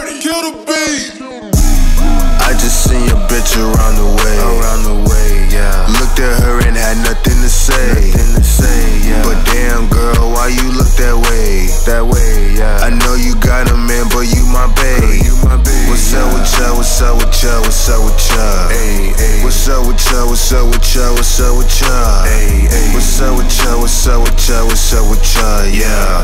Kill the beat. I just seen your bitch around the way, yeah. Looked at her and had nothing to say, yeah. But damn girl, why you look that way, yeah. I know you got a man, but you my babe. What's up with ya, what's up with ya, what's up with ya? What's up with ya, what's up with ya, what's up with ya? What's up with ya, what's up with ya, what's up with ya, yeah.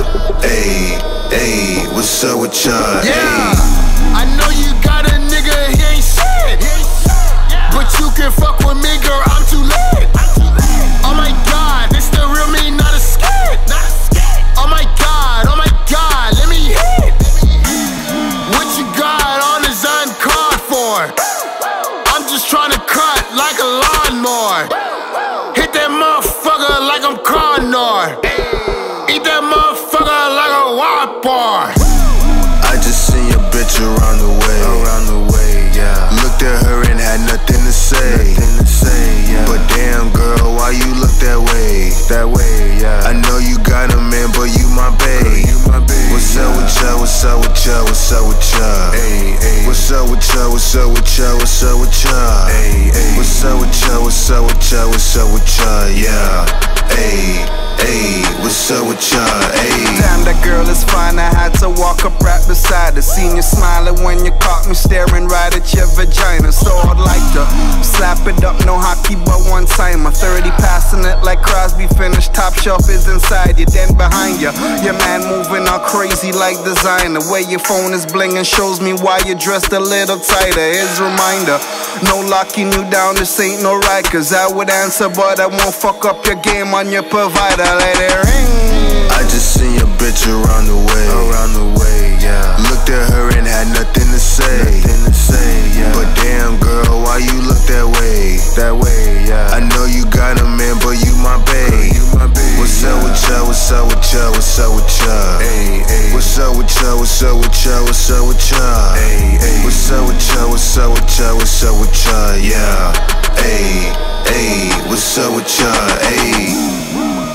What's up with ya, yeah. I know you got a nigga, he ain't shit, but you can fuck with me, girl, I'm too late. Oh my god, this the real me, not a skit. Oh my god, let me hit. What you got on is uncalled for. I'm just trying to cut like a lawnmower. Hit that motherfucker like I'm Condor. Eat that motherfucker like a wild bar. I just seen your bitch around the way, yeah. Looked at her and had nothing to say, yeah. But damn girl, why you look that way, yeah. I know you got a man, but you my babe. What's up with ya, what's up with ya, what's up with ya? What's up with ya, what's up with ya, what's up with ya? What's up with ya, what's up with ya, what's up with ya, yeah. What's up with ya, Damn, that girl is fine, I had to walk up right beside her. Seen you smiling when you caught me staring right at your vagina. So I'd like to slap it up, no hockey but one timer. 30 passing it like Crosby finished, top shelf is inside you, then behind you. Your man moving all crazy like designer. Where your phone is blinging shows me why you dressed a little tighter. Here's a reminder, no locking you down, this ain't no Rikers. I would answer but I won't fuck up your game on your provider. Let it ring. I just seen your bitch around the way, yeah. Looked at her and had nothing to say, yeah. But damn girl, why you look that way, yeah. I know you got a man, but you my babe. What's up with ya, what's up with ya, what's up with ya? What's up with ya, what's up with ya, what's up with ya? What's up with ya, what's up with ya, what's up with ya, yeah. What's up with ya,